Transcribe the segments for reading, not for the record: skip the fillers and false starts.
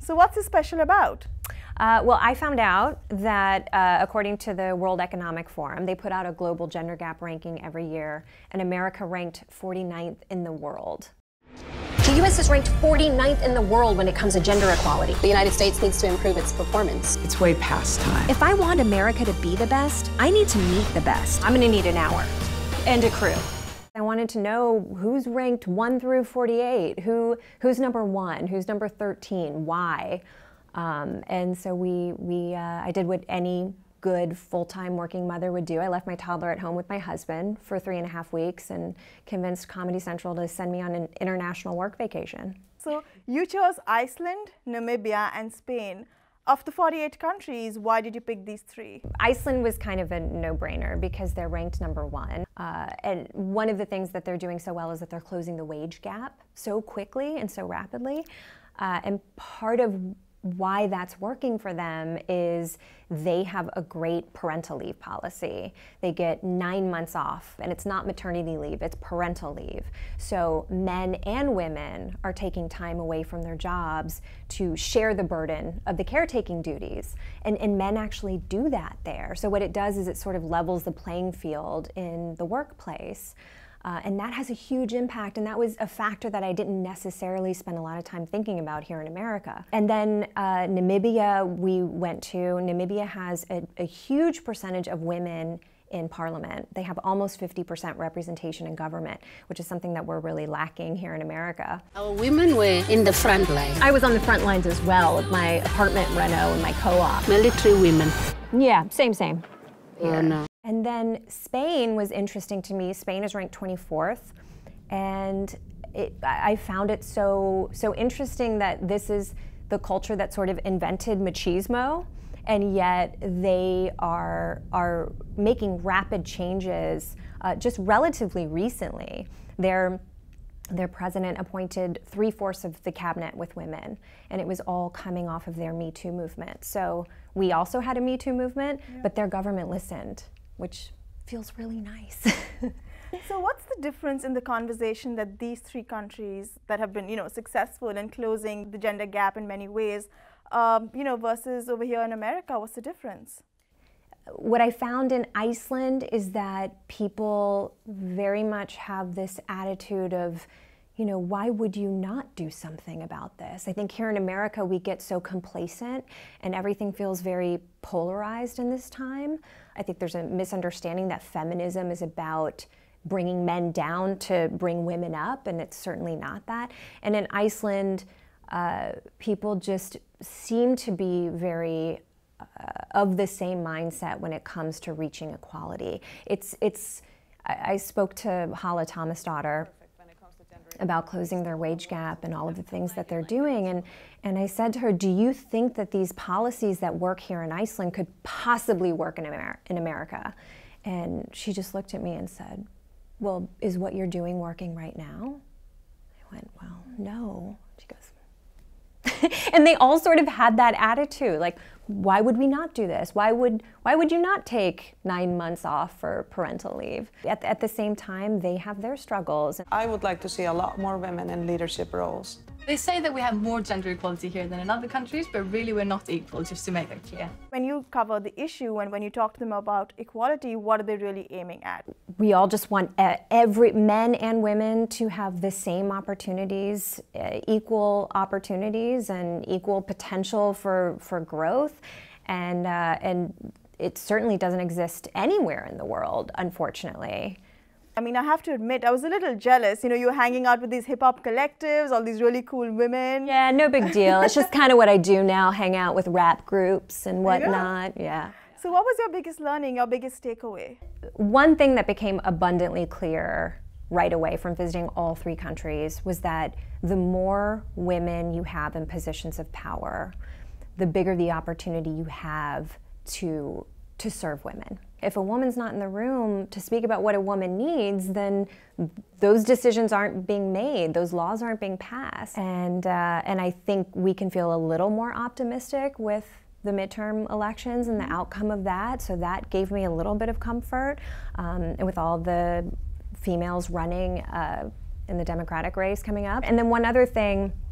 So what's it special about? Well, I found out that according to the World Economic Forum, they put out a global gender gap ranking every year, and America ranked 49th in the world. The U.S. is ranked 49th in the world when it comes to gender equality. The United States needs to improve its performance. It's way past time. If I want America to be the best, I need to meet the best. I'm going to need an hour and a crew. I wanted to know who's ranked 1 through 48, who's number 1, who's number 13, why. And so I did what any good full-time working mother would do. I left my toddler at home with my husband for 3.5 weeks and convinced Comedy Central to send me on an international work vacation. So you chose Iceland, Namibia, and Spain. Of the 48 countries, why did you pick these 3? Iceland was kind of a no-brainer because they're ranked number 1. And one of the things that they're doing so well is that they're closing the wage gap so quickly and so rapidly. And part of why that's working for them is they have a great parental leave policy. They get 9 months off, and it's not maternity leave, it's parental leave. So men and women are taking time away from their jobs to share the burden of the caretaking duties. And men actually do that there. So what it does is it sort of levels the playing field in the workplace. And that has a huge impact, and that was a factor that I didn't necessarily spend a lot of time thinking about here in America. And then Namibia we went to. Namibia has a huge percentage of women in parliament. They have almost 50% representation in government, which is something that we're really lacking here in America. Our women were in the front line. I was on the front lines as well with my apartment reno and my co-op. Military women. Yeah, same. Oh, no. And then Spain was interesting to me. Spain is ranked 24th, and I found it so interesting that this is the culture that sort of invented machismo, and yet they are making rapid changes just relatively recently. Their president appointed 3/4 of the cabinet with women, and it was all coming off of their Me Too movement. So we also had a Me Too movement, but their government listened, which feels really nice. So what's the difference in the conversation that these 3 countries that have been, successful in closing the gender gap in many ways, versus over here in America? What's the difference? What I found in Iceland is that people very much have this attitude of, why would you not do something about this? I think here in America we get so complacent and everything feels very polarized in this time. I think there's a misunderstanding that feminism is about bringing men down to bring women up, and it's certainly not that. And in Iceland, people just seem to be very of the same mindset when it comes to reaching equality. I spoke to Hala Thomasdottir about closing their wage gap and all of the things that they're doing. And I said to her, do you think that these policies that work here in Iceland could possibly work in America? And she just looked at me and said, well, is what you're doing working right now? I went, well, no. She goes, and they all sort of had that attitude, like, why would we not do this? Why would you not take 9 months off for parental leave? At the same time, they have their struggles. I would like to see a lot more women in leadership roles. They say that we have more gender equality here than in other countries, but really we're not equal, just to make that clear. When you cover the issue and when you talk to them about equality, what are they really aiming at? We all just want every men and women to have the same opportunities, equal opportunities and equal potential for growth. And it certainly doesn't exist anywhere in the world, unfortunately. I mean, I have to admit, I was a little jealous. You were hanging out with these hip-hop collectives, all these really cool women. Yeah, no big deal. It's just kind of what I do now, hang out with rap groups and whatnot. Yeah. So what was your biggest learning, your biggest takeaway? One thing that became abundantly clear right away from visiting all 3 countries was that the more women you have in positions of power, the bigger the opportunity you have to serve women. If a woman's not in the room to speak about what a woman needs, then those decisions aren't being made, those laws aren't being passed. And I think we can feel a little more optimistic with the midterm elections and the outcome of that, so that gave me a little bit of comfort. And with all the females running in the Democratic race coming up. And then one other thing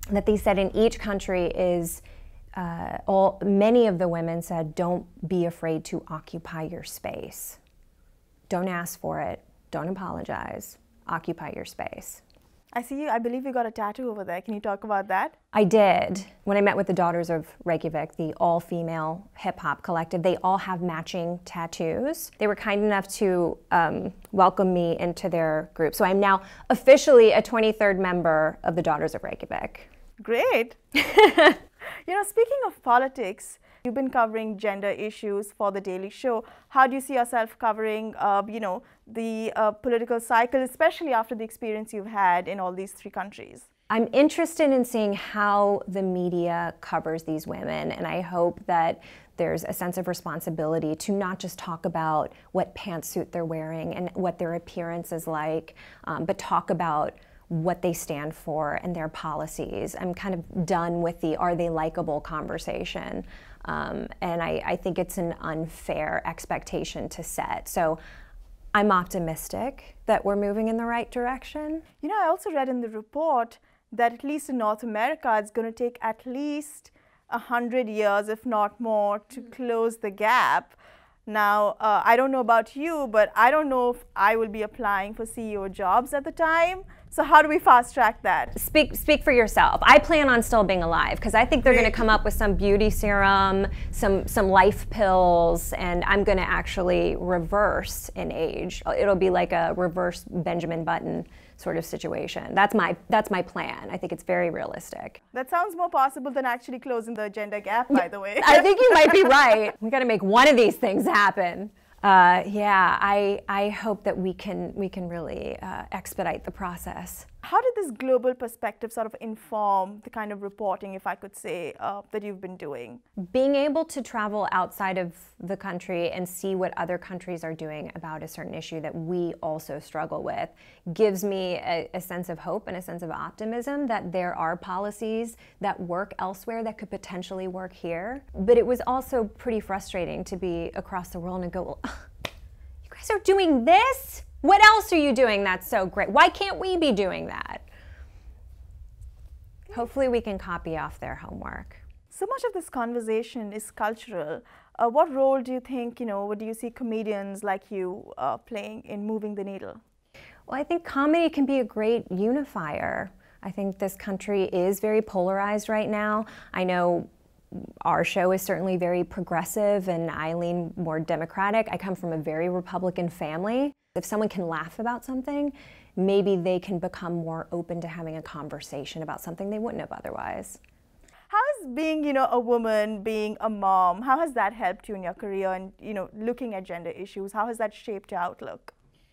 that they said in each country is, many of the women said, don't be afraid to occupy your space. Don't ask for it. Don't apologize. Occupy your space. I see you. I believe you got a tattoo over there. Can you talk about that? I did. When I met with the Daughters of Reykjavik, the all-female hip-hop collective, they all have matching tattoos. They were kind enough to welcome me into their group. So I'm now officially a 23rd member of the Daughters of Reykjavik. Great. Speaking of politics, you've been covering gender issues for The Daily Show. How do you see yourself covering, the political cycle, especially after the experience you've had in all these three countries? I'm interested in seeing how the media covers these women, and I hope that there's a sense of responsibility to not just talk about what pantsuit they're wearing and what their appearance is like, but talk about what they stand for and their policies. I'm kind of done with the are they likable conversation. And I think it's an unfair expectation to set. So I'm optimistic that we're moving in the right direction. I also read in the report that at least in North America, it's going to take at least 100 years, if not more, to close the gap. Now, I don't know about you, but I don't know if I will be applying for CEO jobs at the time. So how do we fast track that? Speak for yourself. I plan on still being alive because I think they're going to come up with some beauty serum, some life pills, and I'm going to actually reverse in age. It'll be like a reverse Benjamin Button sort of situation. That's my plan. I think it's very realistic. That sounds more possible than actually closing the gender gap, by the way. I think you might be right. We got to make one of these things happen. I hope that we can really expedite the process. How did this global perspective sort of inform the kind of reporting, if I could say, that you've been doing? Being able to travel outside of the country and see what other countries are doing about a certain issue that we also struggle with gives me a sense of hope and a sense of optimism that there are policies that work elsewhere that could potentially work here. But it was also pretty frustrating to be across the world and go, well, you guys are doing this? What else are you doing that's so great? Why can't we be doing that? Hopefully we can copy off their homework. So much of this conversation is cultural. What role do you think, what do you see comedians like you playing in moving the needle? Well, I think comedy can be a great unifier. I think this country is very polarized right now. I know our show is certainly very progressive and I lean more Democratic. I come from a very Republican family. If someone can laugh about something, maybe they can become more open to having a conversation about something they wouldn't have otherwise. How has being, a woman, being a mom, how has that helped you in your career and, looking at gender issues? How has that shaped your outlook?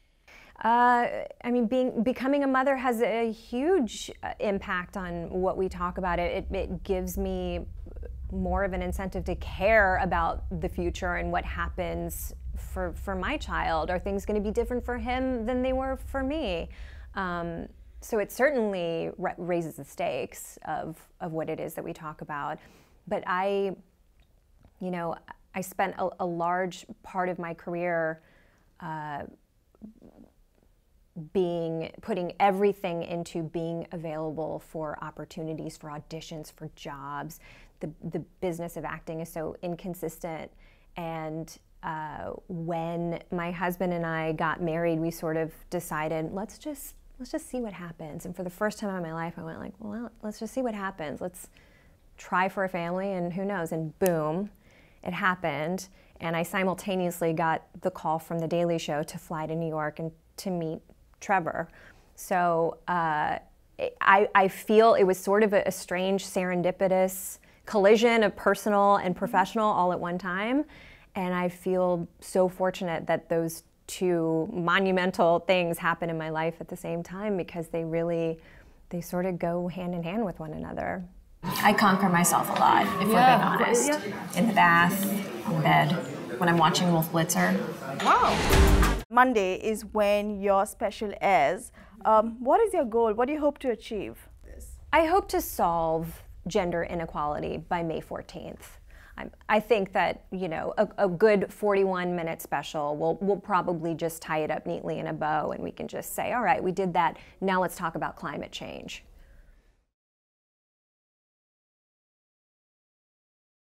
Becoming a mother has a huge impact on what we talk about. It gives me more of an incentive to care about the future and what happens for my child. Are things going to be different for him than they were for me? So it certainly raises the stakes of what it is that we talk about. But I spent a large part of my career putting everything into being available for opportunities, for auditions, for jobs. The business of acting is so inconsistent, and when my husband and I got married, we sort of decided, let's just see what happens. And for the first time in my life, I went like, well, let's just see what happens. Let's try for a family, and who knows? And boom, it happened. And I simultaneously got the call from The Daily Show to fly to New York and to meet Trevor. So I feel it was sort of a strange serendipitous collision of personal and professional all at one time. And I feel so fortunate that those two monumental things happen in my life at the same time, because they sort of go hand in hand with one another. I conquer myself a lot, if we're being honest. Yeah. In the bath, in bed, when I'm watching Wolf Blitzer. Wow. Monday is when your special airs. What is your goal? What do you hope to achieve? I hope to solve gender inequality by May 14th. I think that, a good 41-minute special, we'll probably just tie it up neatly in a bow and we can just say, all right, we did that, now let's talk about climate change.